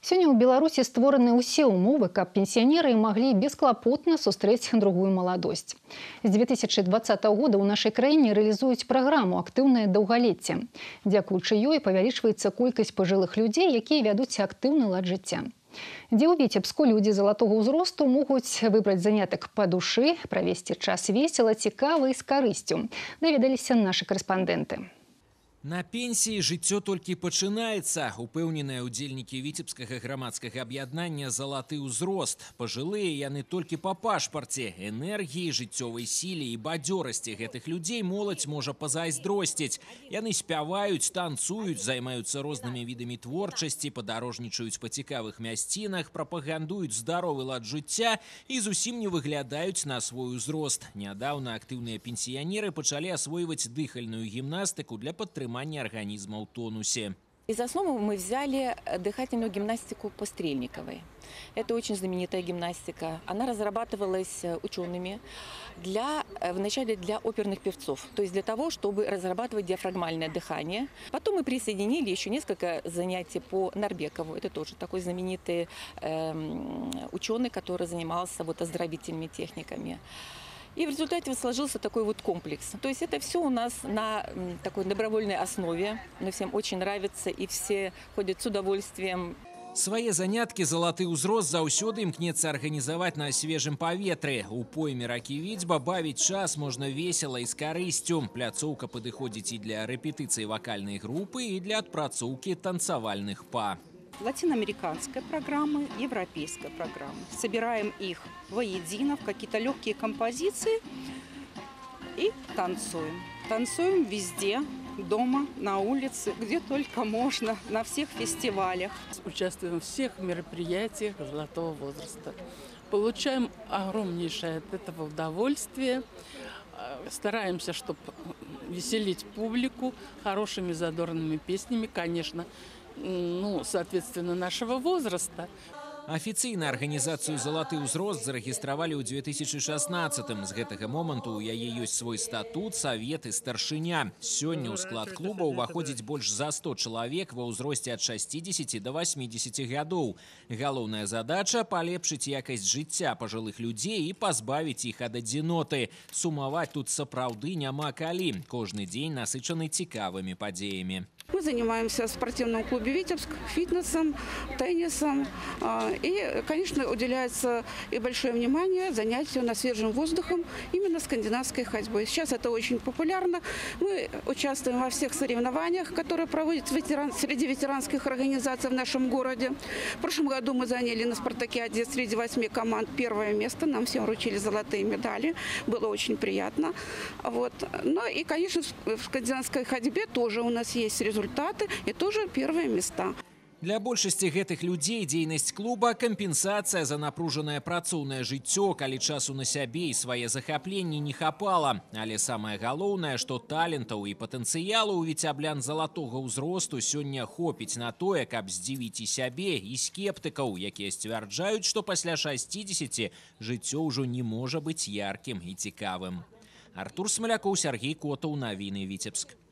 Сёння ў Беларусі створаны ўсе ўмовы, каб пенсіянеры маглі бесклапотна сустрэць другую маладосць. З 2020 года ў нашай краіне рэалізуюць праграму «Актыўнае даўгалецце». Дзякуючы ёй павялічваецца колькасць пажылых людзей, якія вядуць актыўны лад жыцця. Дзе ў Віцебску людзі залатога ўзросту могуць выбраць занятак па душы, правесці час весела, цікава і з карысцю. Даведаліся нашы карэспандэнты. На пенсіі жыццё толькі пачынаецца, упэўненыя ўдзельнікі віцебскага грамадскага аб'яднання «Залаты ўзрост». Пажылыя яны толькі па пашпарце. Энергіі, жыццёвай сіле і бадзёрасці гэтых людзей моладзь можа пазайздросціць. Яны спяваюць, танцуюць, займаюцца рознымі відамі творчасці, падарожнічаюць па цікавых мясцінах, прапагандуюць здаровы лад жыцця і зусім не выглядаюць на свой узрост. Нядаўна актыўныя пенсіянеры пачалі асвойваць дыхальную гімнастыку для падтрымання организма в тонусе. Из основы мы взяли дыхательную гимнастику по Стрельниковой. Это очень знаменитая гимнастика. Она разрабатывалась учеными вначале для оперных певцов, то есть для того, чтобы разрабатывать диафрагмальное дыхание. Потом мы присоединили еще несколько занятий по Нарбекову. Это тоже такой знаменитый ученый, который занимался оздоровительными техниками. И в результате сложился такой вот комплекс. То есть это все у нас на такой добровольной основе. Но всем очень нравится, и все ходят с удовольствием. Свае заняткі залаты ўзрост заўсёды імкнецца арганізаваць на свежым паветры. У пойме ракі Віцьба бавіць час можна весела і з карысцю. Пляцоўка падыходзіць і для рэпетыцыі вакальнай групы, і для адпрацоўкі танцавальных па. Латиноамериканской программы, европейской программы. Собираем их воедино в какие-то легкие композиции и танцуем. Танцуем везде, дома, на улице, где только можно, на всех фестивалях. Участвуем в всех мероприятиях золотого возраста. Получаем огромнейшее от этого удовольствие. Стараемся, чтобы веселить публику хорошими задорными песнями, конечно, соответственно, нашего возраста. Афіцыйна арганізацыю «Залаты ўзрост» зарэгістравалі ў 2016-м. З гэтага моманту ў яе ёсць свой статут, савет і старшыня. Сёння ў склад клуба ўваходзіць больш за 100 чалавек ва ўзросце ад 60 до 80 гадоў. Галоўная задача – палепшыць якасць жыцця пажылых людзей і пазбавіць іх ад адзіноты. Сумаваць тут сапраўды няма калі. Кожны дзень насычаны цікавымі падзеямі. Мы занимаемся в спортивном клубе «Витебск» фитнесом, теннисом. И, конечно, уделяется и большое внимание занятию на свежем воздухом, именно скандинавской ходьбой. Сейчас это очень популярно. Мы участвуем во всех соревнованиях, которые проводят среди ветеранских организаций в нашем городе. В прошлом году мы заняли на спартакиаде среди 8 команд первое место. Нам всем вручили золотые медали. Было очень приятно. Ну и, конечно, в скандинавской ходьбе тоже у нас есть результаты и тоже первые места. Для большасці гэтых людзей дзейнасць клуба – кампенсацыя за напружанае працоўнае жыццё, калі часу на сябе і свае захапленні не хапала. Але самае галоўнае, што талентаў і патэнцыялу ў віцяблян залатога ўзросту сёння хопіць на тое, каб здзівіць і сябе, і скептыкаў, якія сцвярджаюць, што пасля 60 жыццё ўжо не можа быць яркім і цікавым. Артур Смалякоў, Сергей Котаў, навіны Віцебск.